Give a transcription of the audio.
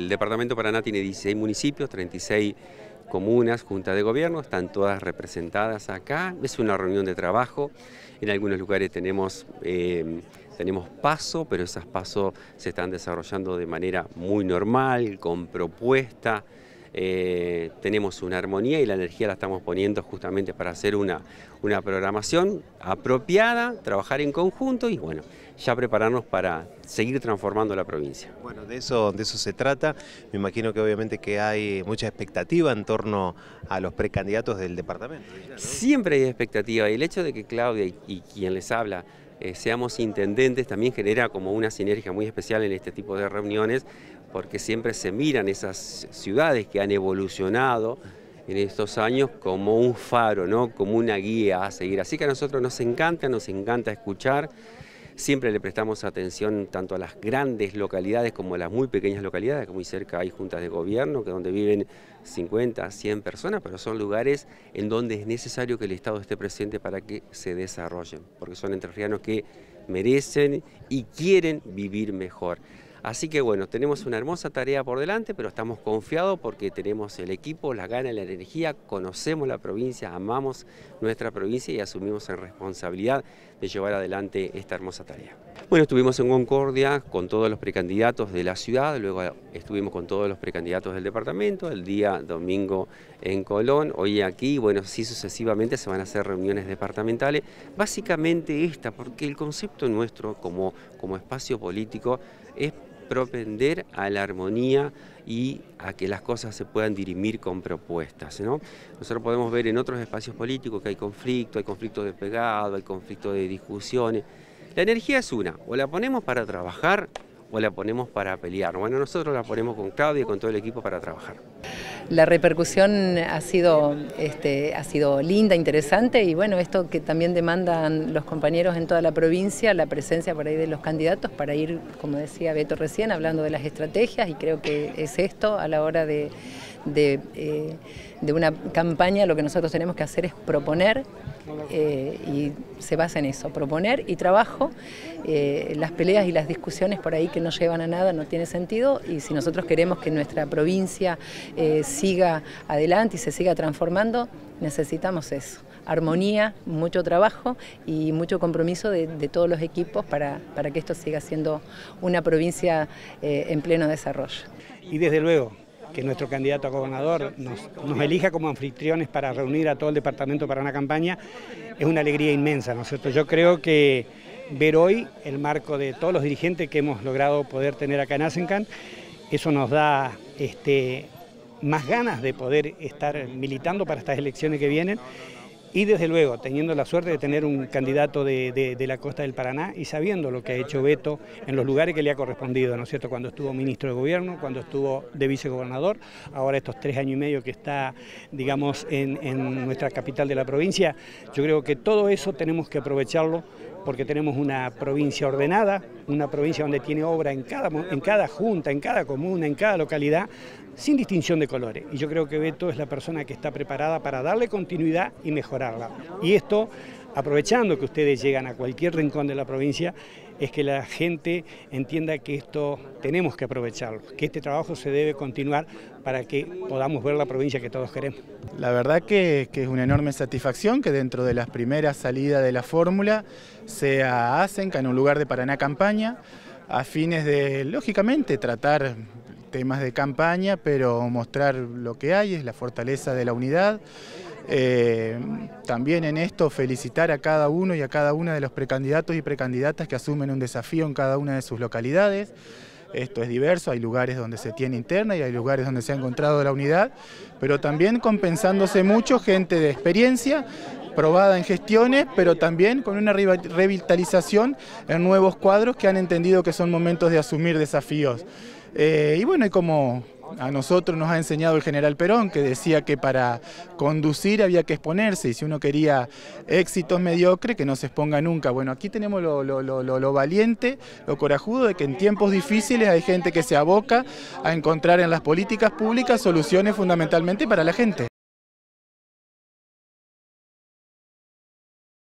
El departamento de Paraná tiene 16 municipios, 36 comunas, juntas de gobierno, están todas representadas acá. Es una reunión de trabajo. En algunos lugares tenemos paso, pero esas pasos se están desarrollando de manera muy normal, con propuesta. Tenemos una armonía y la energía la estamos poniendo justamente para hacer una programación apropiada, trabajar en conjunto y bueno, ya prepararnos para seguir transformando la provincia. Bueno, de eso se trata. Me imagino que obviamente que hay mucha expectativa en torno a los precandidatos del departamento, ¿no? Siempre hay expectativa y el hecho de que Claudia y quien les habla seamos intendentes también genera como una sinergia muy especial en este tipo de reuniones, porque siempre se miran esas ciudades que han evolucionado en estos años como un faro, ¿no? Como una guía a seguir. Así que a nosotros nos encanta escuchar. Siempre le prestamos atención tanto a las grandes localidades como a las muy pequeñas localidades, que muy cerca hay juntas de gobierno, que donde viven 50, 100 personas, pero son lugares en donde es necesario que el Estado esté presente para que se desarrollen, porque son entrerrianos que merecen y quieren vivir mejor. Así que bueno, tenemos una hermosa tarea por delante, pero estamos confiados porque tenemos el equipo, las ganas, la energía, conocemos la provincia, amamos nuestra provincia y asumimos la responsabilidad de llevar adelante esta hermosa tarea. Bueno, estuvimos en Concordia con todos los precandidatos de la ciudad, luego estuvimos con todos los precandidatos del departamento, el día domingo en Colón, hoy aquí, bueno, así sucesivamente se van a hacer reuniones departamentales, básicamente esta, porque el concepto nuestro como espacio político es propender a la armonía y a que las cosas se puedan dirimir con propuestas, ¿no? Nosotros podemos ver en otros espacios políticos que hay conflicto de pegado, hay conflicto de discusiones. La energía es una, o la ponemos para trabajar o la ponemos para pelear. Bueno, nosotros la ponemos con Claudia y con todo el equipo para trabajar. La repercusión ha sido linda, interesante y bueno, esto que también demandan los compañeros en toda la provincia, la presencia por ahí de los candidatos para ir, como decía Beto recién, hablando de las estrategias y creo que es esto a la hora de una campaña. Lo que nosotros tenemos que hacer es proponer y se basa en eso, proponer y trabajo. Las peleas y las discusiones por ahí que no llevan a nada no tiene sentido y si nosotros queremos que nuestra provincia siga adelante y se siga transformando, necesitamos eso, armonía, mucho trabajo y mucho compromiso de todos los equipos para que esto siga siendo una provincia en pleno desarrollo. Y desde luego que nuestro candidato a gobernador nos elija como anfitriones para reunir a todo el departamento para una campaña, es una alegría inmensa, ¿no es cierto? Yo creo que ver hoy el marco de todos los dirigentes que hemos logrado poder tener acá en Asencan, eso nos da más ganas de poder estar militando para estas elecciones que vienen. Y desde luego, teniendo la suerte de tener un candidato de la costa del Paraná y sabiendo lo que ha hecho Beto en los lugares que le ha correspondido, ¿no es cierto? Cuando estuvo ministro de gobierno, cuando estuvo de vicegobernador, ahora estos 3 años y medio que está, digamos, en nuestra capital de la provincia, yo creo que todo eso tenemos que aprovecharlo porque tenemos una provincia ordenada, una provincia donde tiene obra en cada junta, en cada comuna, en cada localidad, sin distinción de colores. Y yo creo que Beto es la persona que está preparada para darle continuidad y mejorarla. Y esto, aprovechando que ustedes llegan a cualquier rincón de la provincia, es que la gente entienda que esto tenemos que aprovecharlo, que este trabajo se debe continuar para que podamos ver la provincia que todos queremos. La verdad que es una enorme satisfacción que dentro de las primeras salidas de la fórmula sea Asencan, un lugar de Paraná campaña, a fines de, lógicamente, tratar temas de campaña, pero mostrar lo que hay, es la fortaleza de la unidad. También en esto felicitar a cada uno y a cada una de los precandidatos y precandidatas que asumen un desafío en cada una de sus localidades. Esto es diverso, hay lugares donde se tiene interna y hay lugares donde se ha encontrado la unidad, pero también compensándose mucho gente de experiencia, probada en gestiones, pero también con una revitalización en nuevos cuadros que han entendido que son momentos de asumir desafíos. Y bueno, y como a nosotros nos ha enseñado el general Perón, que decía que para conducir había que exponerse, y si uno quería éxitos mediocres, que no se exponga nunca. Bueno, aquí tenemos lo valiente, lo corajudo de que en tiempos difíciles hay gente que se aboca a encontrar en las políticas públicas soluciones fundamentalmente para la gente.